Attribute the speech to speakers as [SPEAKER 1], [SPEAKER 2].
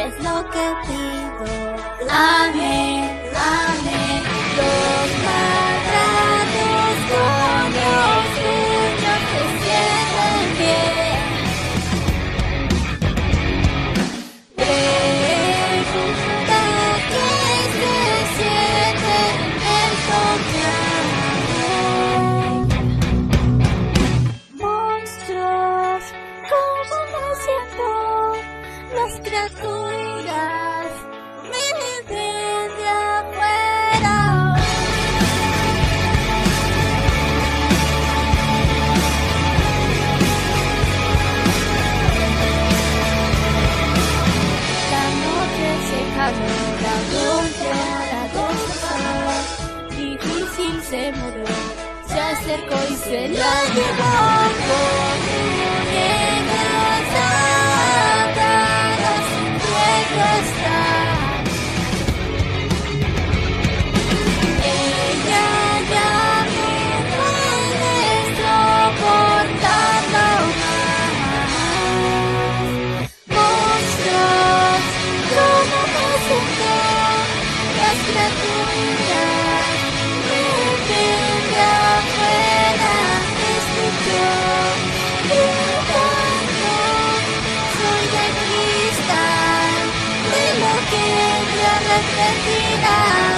[SPEAKER 1] es lo que pido. Amén, amén. Los maltratos con los tuyos se sienten bien. Pregunta qué se siente el tocar. Monstruos, ¿cómo me siento? Las criaturas me ven de afuera. La noche se cayó, la golpeada dos. Difícil se murió, se acercó y se la llevó. Muñecas atadas, sin fuego está. Ella ya no puede soportarlo más. Monstruos, ¿cómo me siento? Las criaturas me ven de afuera. Escucho gritando, soy de cristal, de lo que me arrepentida.